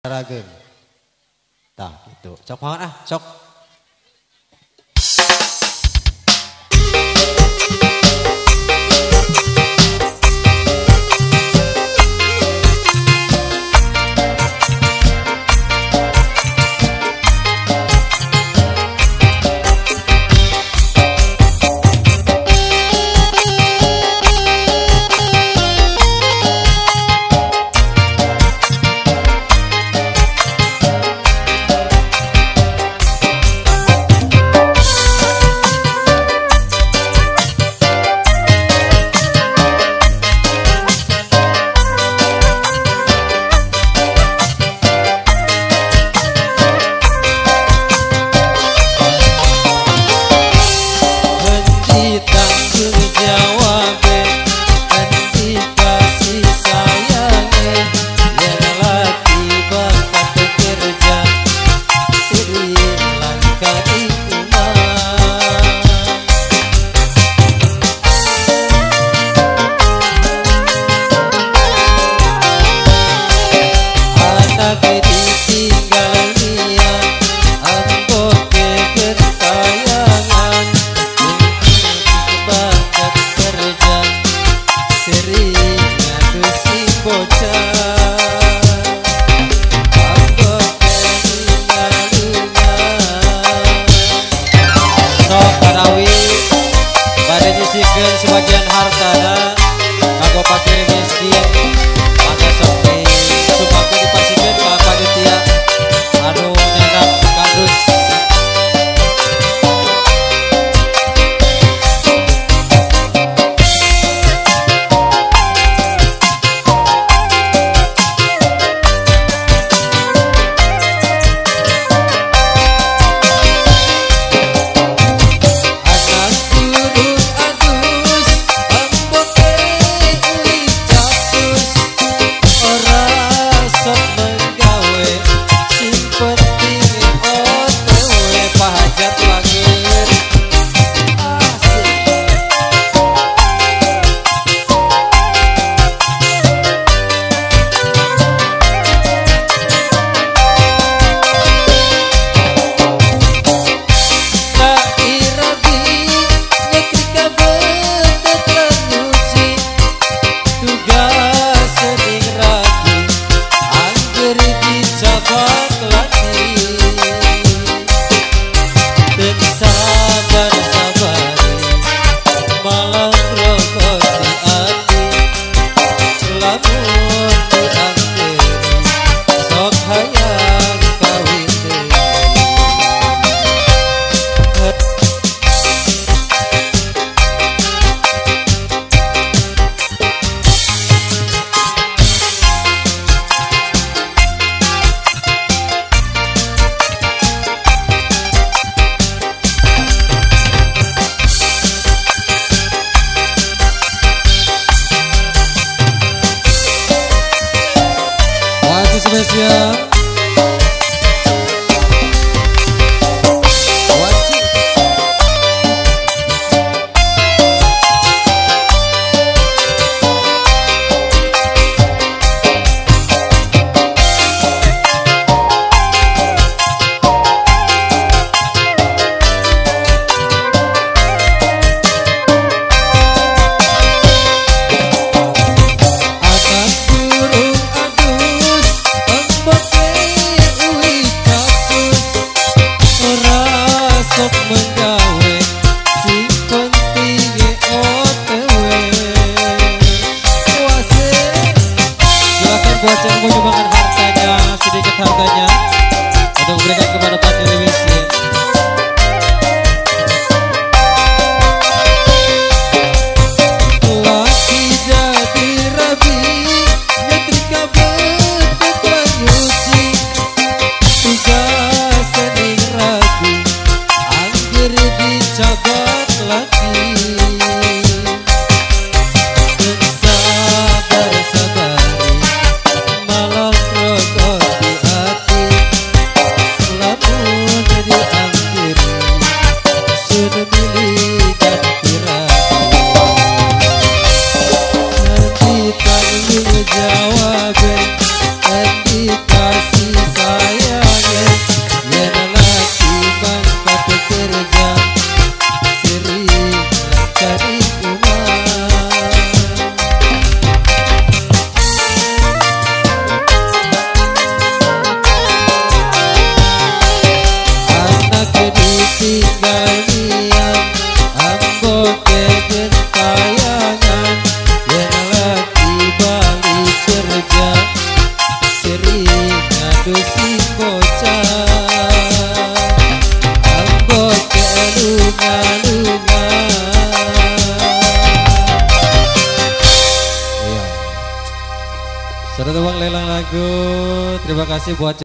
Ragen. Tah gitu. Cok banget ah, cok. Sebagian hartana kagok pakir miskin maka sampai sumpahku dipasihkan ke panitia anu nyandak kardus. Spesial buat yang mau nyumbangkan hartanya, sedikit harganya untuk memberikan kepada Pak Diri Miskin. Laki jadi rabi, nyetrika betul nyuci, tugas sening ragu, angger sayangnya yen lagi mangkat kerja sering cari uang. Anak ditinggal niat ambo kegen tayangan yen lagi balik kerja sering ngadusi bocah ambo kelunga-lunga. Iya. Sudah Bang lelang lagu. Terima kasih buat